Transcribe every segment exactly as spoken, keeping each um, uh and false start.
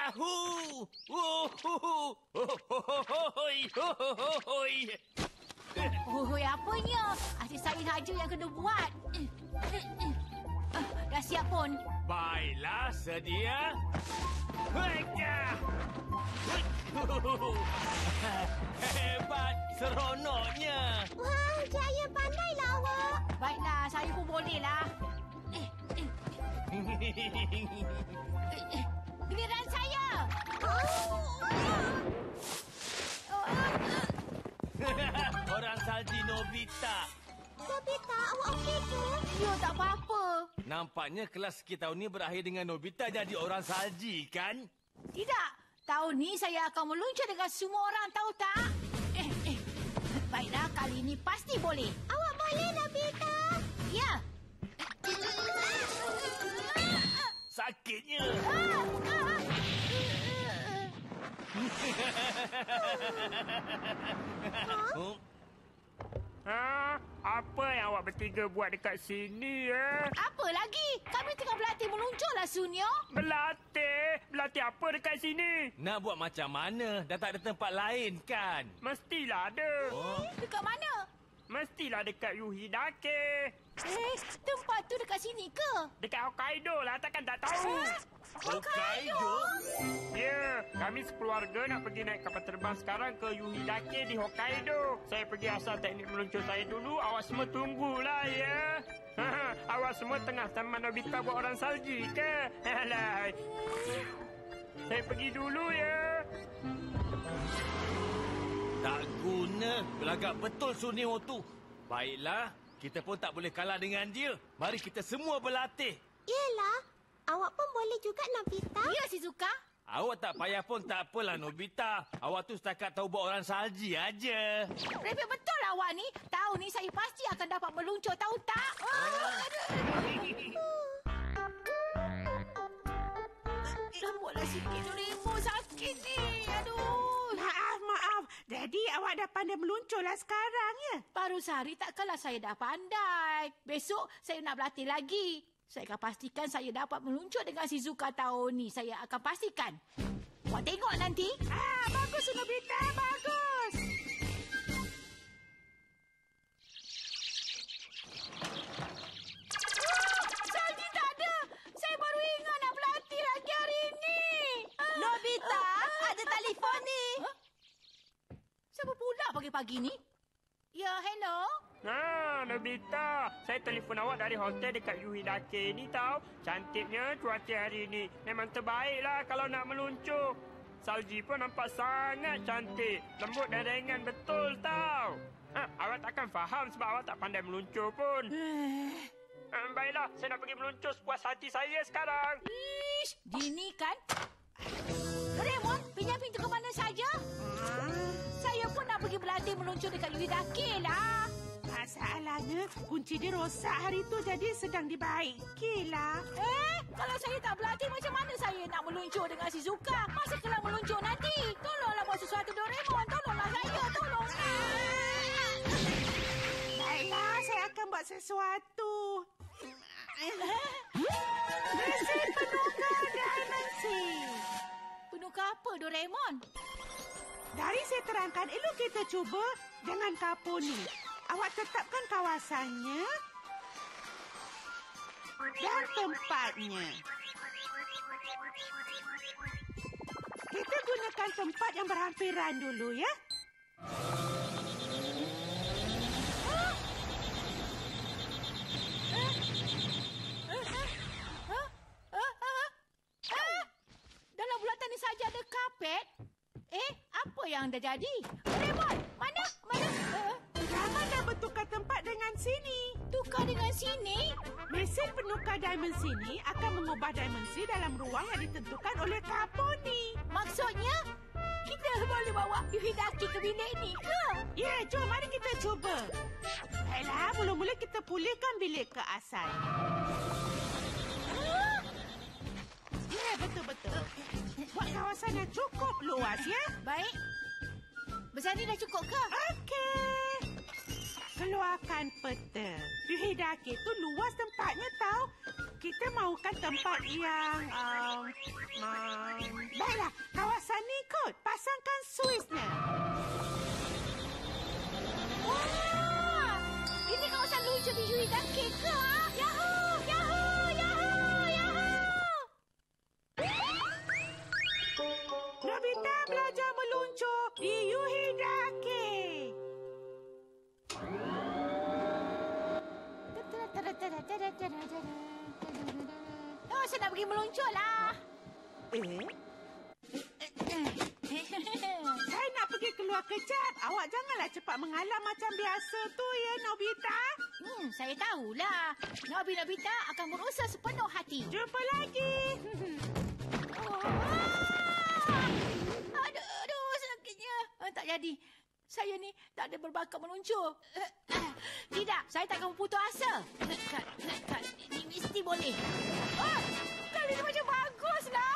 Yahoo! Woho! Hohohohoi! Hohohohoi! Oh, apanya? Asyik saya saja yang kena buat. Uh, dah siap pun. Baiklah, sedia. Haiya! Hebat, seronoknya. Wah, Jaya pandailah awak. Baiklah, saya pun bolehlah. Eh, eh, eh, giliran saya. Orang salji Nobita. Nobita, awak okey ke? Ya, tak apa-apa. Nampaknya kelas kita tahun ni berakhir dengan Nobita jadi orang salji, kan? Tidak. Tahun ni saya akan meluncur dengan semua orang, tahu tak? Eh, eh. Baiklah, kali ini pasti boleh. Awak boleh, Nobita. Ya. Sakitnya. Ha? Apa yang awak bertiga buat dekat sini, ya? Apa lagi? Kami tengah berlatih meluncurlah, Sunyo. Berlatih? Berlatih apa dekat sini? Nak buat macam mana? Dah tak ada tempat lain, kan? Mestilah ada. Oh. Dekat mana? Mestilah dekat Yuhidake. Eh, tempat tu dekat sini ke? Dekat Hokkaido lah, takkan tak tahu. Hokkaido? Ya, kami sekeluarga nak pergi naik kapal terbang sekarang ke Yuhidake di Hokkaido. Saya pergi asal teknik meluncur saya dulu, awak semua tunggulah ya. Awak semua tengah sama Nobita buat orang salji ke? Alah. Saya pergi dulu ya. Tak guna. Belagak betul Sunio tu. Baiklah, kita pun tak boleh kalah dengan dia. Mari kita semua berlatih. Yelah, awak pun boleh juga, Nobita. Ya, Shizuka. Awak tak payah pun tak apalah, Nobita. Awak tu setakat tahu buat orang salji aja. Repot betul awak ni. Tahun ni saya pasti akan dapat meluncur, tahu tak? Ah, Lembutlah sikit, Doraemon. Sakit ni. Aduh. Maaf, maaf. Jadi awak dah pandai meluncurlah sekarang, ya? Baru sehari takkanlah saya dah pandai. Besok saya nak berlatih lagi. Saya akan pastikan saya dapat meluncur dengan Shizuka tahun ni. Saya akan pastikan. Awak tengok nanti. Ah, bagus, Nobita. Bagus. Salji tak ada. Saya baru ingat nak berlatih lagi hari ini. Nobita, ada telefon ni. Huh? Siapa pula pagi-pagi ni? Ya, hello. Ha, Nobita. Saya telefon awak dari hotel dekat Yuhidake ni tau. Cantiknya cuaca hari ni. Memang terbaiklah kalau nak meluncur. Salji pun nampak sangat cantik. Lembut dan ringan betul tau. Ha, awak takkan faham sebab awak tak pandai meluncur pun. Ha, baiklah, saya nak pergi meluncur sepuas hati saya sekarang. Ish, Dini kan? Doraemon, pinjam pintu ke mana saja? Saya pun nak pergi berlatih meluncur dekat Yuhidake lah. Masalahnya, kunci dia rosak hari tu jadi sedang dibaikilah. Eh, kalau saya tak berlatih, macam mana saya nak meluncur dengan Shizuka? Masa kelang meluncur nanti. Tolonglah buat sesuatu, Doraemon. Tolonglah saya, tolonglah. Baiklah, saya akan buat sesuatu. Mesin penukar dimensi. Penukar apa, Doraemon? Dari saya terangkan, elok kita cuba dengan kapur ni. Awak tetapkan kawasannya dan tempatnya. Kita gunakan tempat yang berhampiran dulu, ya. Huh? Eh? Eh, eh? Huh? Eh, eh, eh? Dalam bulatan ni saja ada kapet. Eh, apa yang dah jadi? Doraemon, mana? Mana? Uh, Jangan dah bertukar tempat dengan sini. tukar dengan sini? Mesin penukar dimensi ni akan mengubah dimensi dalam ruang yang ditentukan oleh kapur ni. Maksudnya, kita boleh bawa Yuhidaki ke bilik ni ke? Ya, jom mari kita cuba. Baiklah, mula-mula kita pulihkan bilik ke asal. Huh? Ya, betul-betul. Buat kawasan yang cukup luas, ya. Baik. Besar ni dah cukup ke? Okey. Keluarkan peta. Yuhidake tu luas tempatnya tahu. Kita mahukan tempat yang... Um, um, baiklah, okey ke? Ha? Yahoo! Yahoo! Yahoo! Yahoo! Nobita belajar meluncur di Yuhidake. Oh, saya nak pergi meluncur lah. Eh? Saya nak pergi keluar kejap. Awak janganlah cepat mengalah macam biasa tu ya, Nobita. Hmm, saya tahulah. Nobi Nobita akan berusaha sepenuh hati. Jumpa lagi. Oh, ah! Aduh, aduh, sakitnya. Ah, tak jadi. Saya ni tak ada berbakat meluncur. Tidak, saya takkan berputus asa. Ini mesti boleh. Oh, kali ini macam baguslah.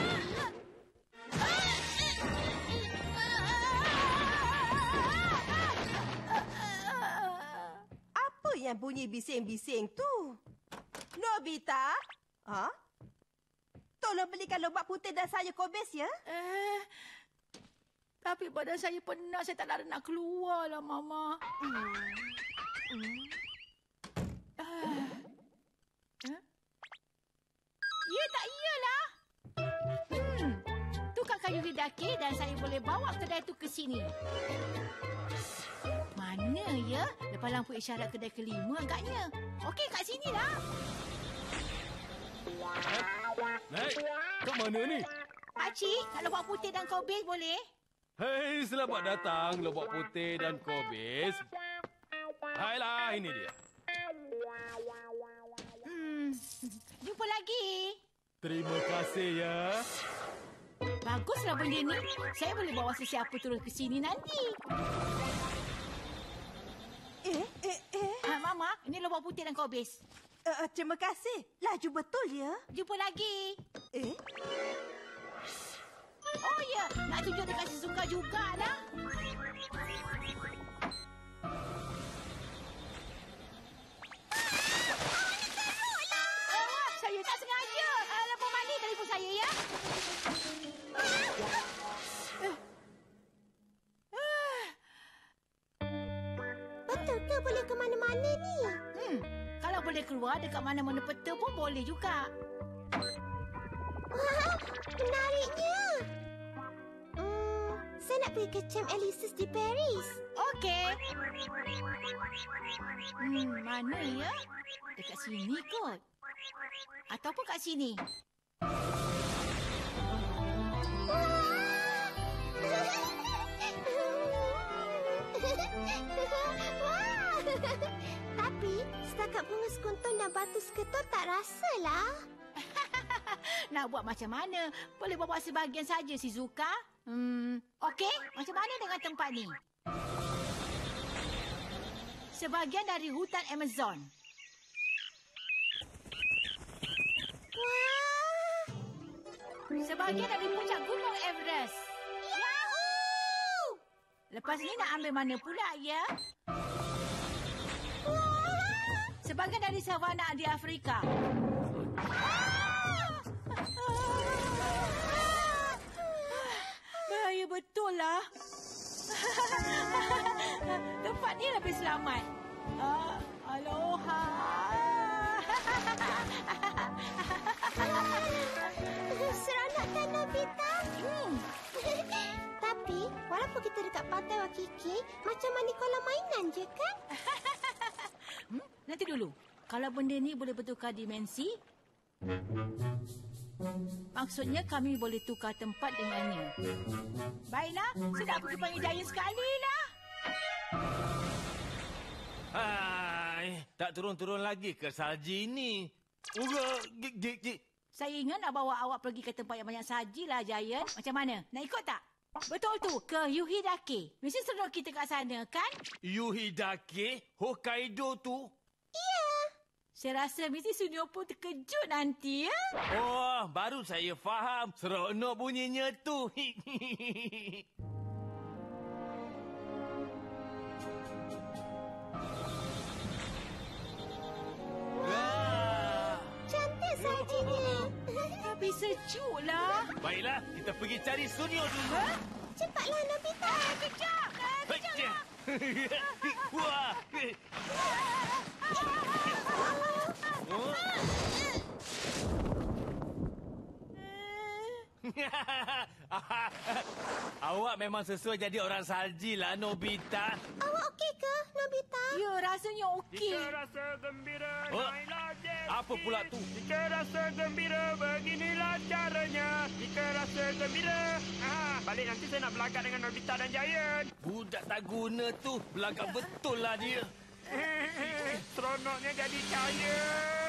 Apa yang bunyi bising-bising tu? Nobita? Ha? Tolong belikan lobak putih dan sayur kobis ya. Eh, tapi badan saya penat. Saya tak ada nak keluar lah, Mama. Hmm. Hmm. Ah. Huh? Ya, tak iyalah. Hmm. Tukar kayu hidaki dan saya boleh bawa kedai tu ke sini. Mana ya? Lepas lampu isyarat kedai kelima agaknya. Okey, kat sinilah. Naik, kat mana ni? Pakcik, nak lobak putih dan kobis boleh? Hei, selamat datang Lobak Putih dan Kobis. Hailah, ini dia. Hmm. Jumpa lagi. Terima kasih ya. Baguslah benda ni. Saya boleh bawa sesiapa turun ke sini nanti. Eh, eh, eh. Ha, Mama, ini lobak putih dan kobis. Uh, uh, terima kasih. Laju betul ya. Jumpa lagi. Eh? Oh ya, nak tunjuk dekat si Suka jugalah. Oh, saya tak sengaja. Uh, Lepas mandi telefon saya ya. Betul ke boleh ke mana-mana ni? Hmm, kalau boleh keluar dekat mana-mana peta pun boleh juga. Wah, menariknya. Hmm, saya nak pergi ke Camp Elysius di Paris. Okey. Hmm, mana ya? Dekat sini kot. Ataupun kat sini. Wah. Tapi setakat bunga sekuntun dan batu seketul tak rasalah. Nak buat macam mana? Boleh bawa sebahagian saja si Zuka. Hmm, okey. Macam mana dengan tempat ni? Sebahagian dari hutan Amazon. Wah. Sebahagian dari puncak gunung Everest. Yahoo! Lepas ni nak ambil mana pula ya? Sebahagian dari savana di Afrika. Bahaya betul lah. Tempat ni lebih selamat. Uh, aloha. Seronok kan, Nobita? Hmm. Tapi, walaupun kita dekat pantai Wakiki, macam mandi kolam mainan je kan? Hmm? Nanti dulu. Kalau benda ni boleh bertukar dimensi, maksudnya kami boleh tukar tempat dengannya. Baiklah, saya nak pergi panggil Giant sekali lah. Hai, tak turun-turun lagi ke salji ni. Uga, gig, gig, gig. Saya ingat nak bawa awak pergi ke tempat yang banyak saji lah, Giant. Macam mana? Nak ikut tak? Betul tu, ke Yuhidake. Mesti seronok kita kat sana, kan? Yuhidake, Hokkaido tu. Saya rasa mesti Sunio pun terkejut nanti, ya? Oh, baru saya faham. Seronok bunyinya tu. Wah. Cantik saljinya. Tapi sejuk lah. Baiklah, kita pergi cari Sunio dulu. Ha? Cepatlah, Nobita. Eh, kejap. Eh, kejap Hejah. lah. Wah. Oh. Awak memang sesuai jadi orang salji lah, Nobita. Awak okey ke, Nobita? Ya, rasanya okey. Jika rasa gembira, Oh, naiklah jet apa ski. pula tu? Jika rasa gembira, beginilah caranya. Jika rasa gembira. Ah, balik nanti saya nak berlagak dengan Nobita dan Giant. Budak tak guna tu. Belagak betul lah dia. Seronoknya jadi kaya.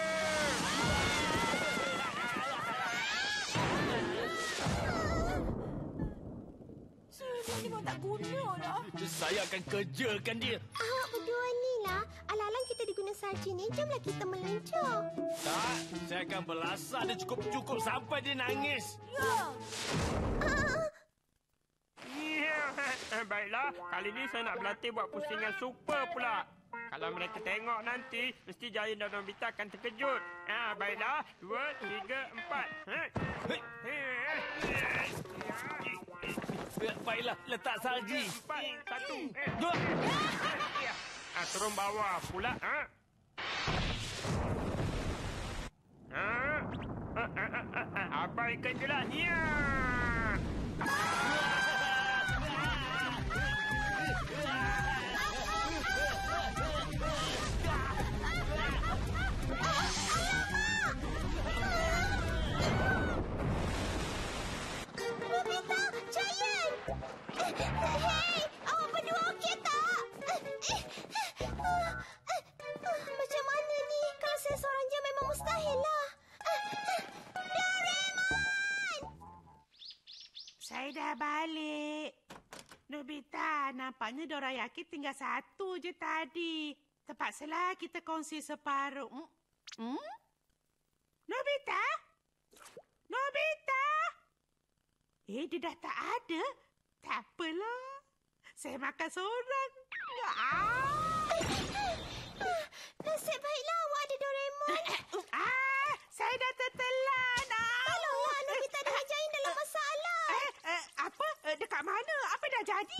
Semua ni pun tak guna lah. Saya akan kerjakan dia. Awak berdua ni lah. Alang-alang kita diguna salji ni, jomlah kita meluncur. Tak, saya akan belasah dia cukup-cukup sampai dia nangis. Ya. Ya, baiklah. Kali ni saya nak berlatih buat pusingan super pula. Kalau mereka tengok nanti, mesti Giant dan Nobita akan terkejut. Ah, baiklah. Dua, tiga, empat. Ha? Baiklah, letak salji. Empat, satu. Eh. Dua. Ya. Ah, turun bawah pula. Ha? Ha? Ah, ah, ah, ah, ah. Abaikan je lah. Ya. Nobita, Giant! Hei, awak berdua okey tak? Macam mana ni? Kalau saya seorang je memang mustahil lah. Doraemon! Saya dah balik. Nobita, nampaknya dorayaki tinggal satu je tadi. Terpaksalah kita kongsi separuh. Hmm? Hmm? Nobita? Nobita? Eh, dia dah tak ada. Tak apalah. Saya makan seorang. Ah! Nasib baiklah awak ada Doraemon. Ah, saya dah tertelan. Ah! Tolonglah Nobita dengan Giant dalam masalah. Eh, eh, apa? Eh, dekat mana? Apa dah jadi?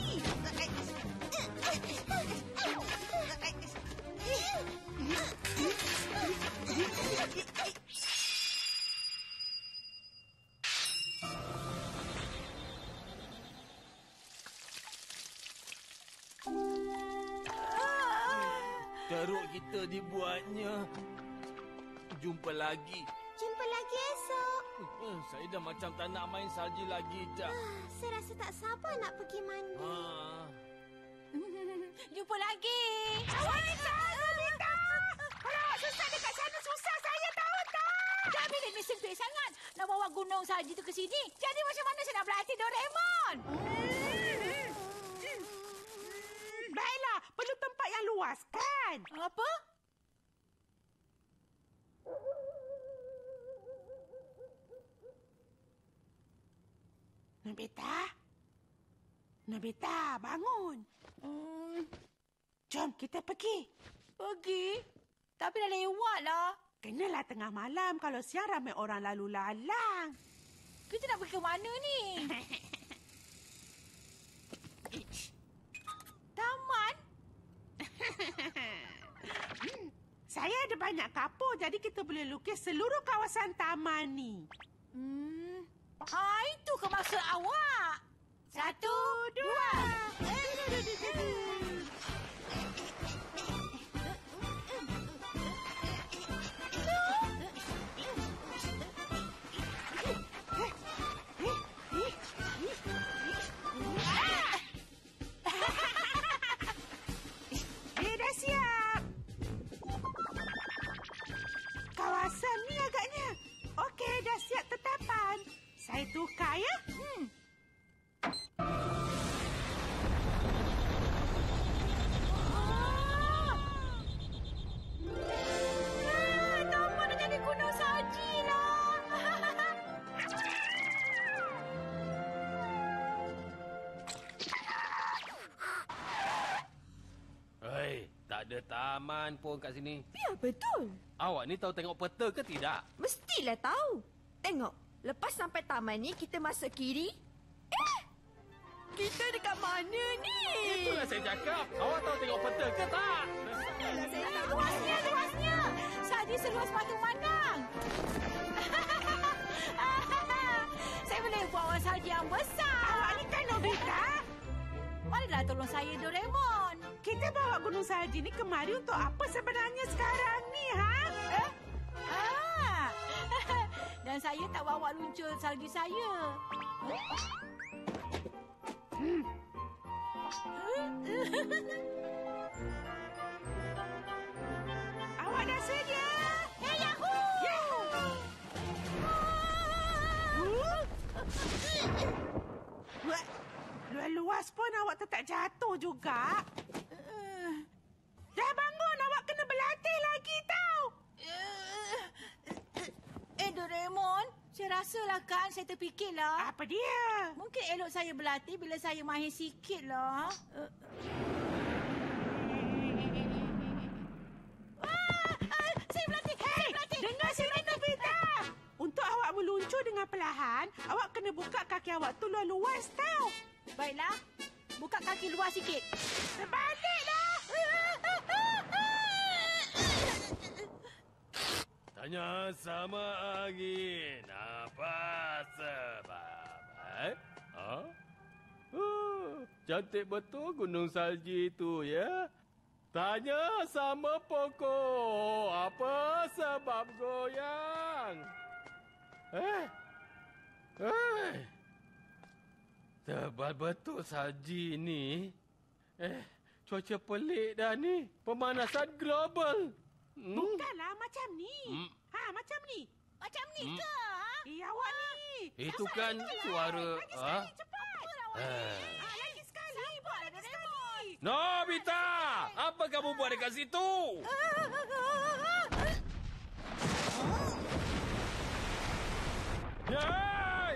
Teruk kita dibuatnya. Jumpa lagi. Jumpa lagi esok. Eh, Saya dah macam tak nak main salji lagi, Jap. Ah, saya rasa tak sabar nak pergi mandi. Ha. Jumpa lagi. Nobita! Nobita! Kalau awak susah dekat sana, susah saya tahu tak? Jangan bilik ni sempit sangat. Nak bawa gunung salji tu ke sini. Jadi macam mana saya nak berlatih Doraemon? Baiklah, perlu tempat yang luas kan? Apa? Nobita? Nobita, bangun. Hmm, Jom kita pergi. pergi. Tapi dah lewat lah. Kenalah tengah malam kalau siang ramai orang lalu lalang. Kita nak pergi ke mana ni? Taman? Saya ada banyak kapur jadi kita boleh lukis seluruh kawasan taman ni. Hmm. Ah, itu ke maksud awak? Satu, dua. Eh, dah siap. Kawasan ni agaknya. Okey, dah siap tetapan. Saya tukar ya. Hmm. Ah, taman dah jadi gunung salji lah. Hei, tak ada taman pun kat sini. Ya, betul. Awak ni tahu tengok peta ke tidak? Mestilah tahu. Tengok, lepas sampai taman ni, kita masuk kiri. Eh! kita dekat mana ni? Itulah saya cakap. Awak tahu tengok peta ke tak? Luasnya, luasnya. Salji seluas mata memandang. Saya boleh bawa salji yang besar. Awak ni kan Nobita? Marilah tolong saya, Doraemon. Kita bawa gunung salji ni kemari untuk apa sebenarnya sekarang ni, ha? Eh? Ah. Dan saya tak bawa luncur salji saya. Hmm. Awak dah sedia? Hey, Yahoo! Yahoo! Wah, luas-luas pun awak tetap jatuh juga. Dah bangun, awak kena berlatih lagi tau. Eh, Doraemon, saya rasalah kan, saya terfikirlah. Apa dia? Mungkin elok saya berlatih bila saya mahir sikit lah. Uh. Ah, ah, saya berlatih, Hei, saya berlatih. dengar sini Nobita. Untuk awak meluncur dengan perlahan, awak kena buka kaki awak tu luas-luas tau. Baiklah, buka kaki luar sikit. Terbaliklah. Tanya sama angin, apa sebab? Eh? Ha? Uh, cantik betul gunung salji itu, ya? Tanya sama pokok, apa sebab goyang? Eh? Eh? Tebal betul salji ni. Eh, cuaca pelik dah ni. Pemanasan global. Hmm? Bukanlah macam ni. Hmm. Ha, macam ni. Macam ni Hmm. ke? Ha? Eh, awak ni. Itu kan suara... Lagi Ha? sekali, cepat. Eh. Ha, lagi sekali. Lagi sekali. Nobita! Apa kamu buat dekat situ? Hai!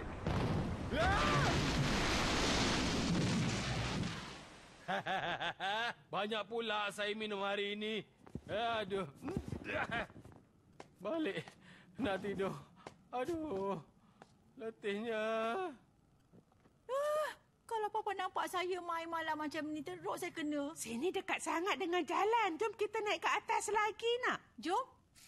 Banyak pula saya minum hari ini. Aduh. Balik. Nak tidur. Aduh. Letihnya. Ah, kalau Papa nampak saya main malam macam ni, teruk saya kena. Sini dekat sangat dengan jalan. Jom kita naik ke atas lagi nak. Jom.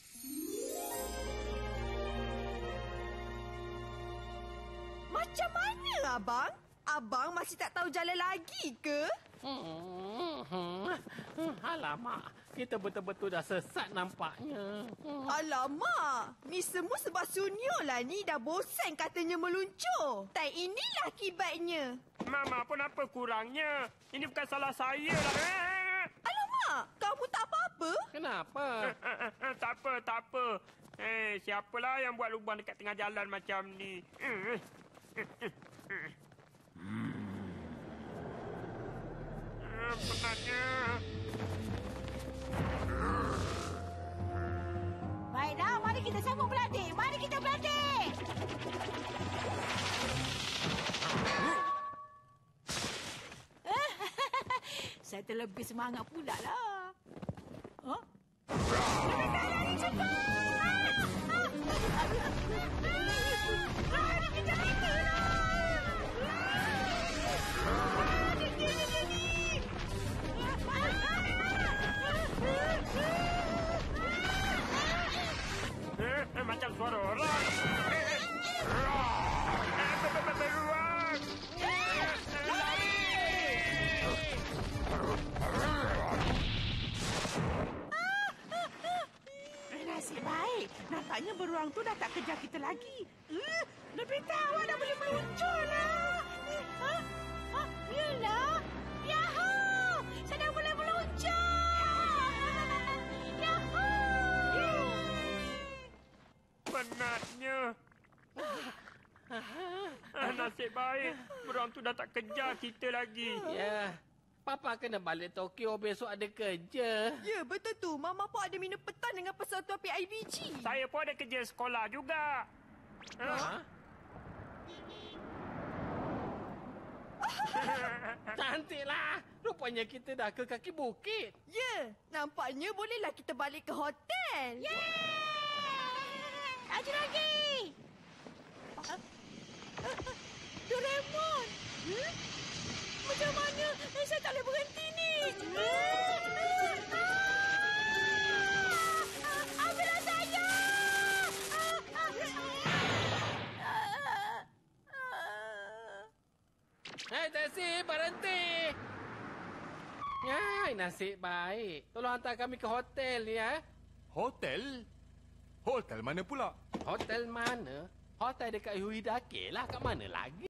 Macam mana, Abang? Abang masih tak tahu jalan lagi ke? Hmm, alamak, kita betul-betul dah sesat nampaknya. Hmm. Alamak, ni semua sebab Sunyo lah ni dah bosan katanya meluncur. Tai inilah akibatnya. Mama pun apa kurangnya? Ini bukan salah saya lah. Eh, Alamak, kamu tak apa-apa? Kenapa? eh, eh, eh, tak apa, tak apa. Eh, siapalah yang buat lubang dekat tengah jalan macam ni? Eh, eh, eh, eh. Eh, penatnya. Baiklah, mari kita sambung berlatih. Mari kita berlatih. Saya terlebih semangat pula lah. Huh? Eh, eh, macam suara orang. Eh, eh. Eh, be- be- be- beruang. Eh, lari. Eh, nasib baik. Nampaknya beruang tu dah tak kejar kita lagi. Eh, Nobita, awak dah boleh meluncur lah. Ha? Ha? Yelah. Yahoo! Saya dah boleh meluncur. Yahoo! Penatnya. Ah, nasib baik. Beruang tu dah tak kejar kita lagi. Ya, Papa kena balik Tokyo besok ada kerja. Ya, betul tu. Mama pun ada minum petang dengan persatuan P I B G. Saya pun ada kerja sekolah juga. Ha? Cantiklah. Rupanya kita dah ke kaki bukit. Ya, nampaknya bolehlah kita balik ke hotel. Yeay! Laju lagi. Doraemon. Hmm? tak boleh berhenti ni. Ambillah saya. Hei, taksi, berhenti. Hai, nasib baik. Tolong hantar kami ke hotel ni, ya. Hotel? Hotel mana pula? Hotel mana? Hotel dekat Yuhidake lah. Kat mana lagi?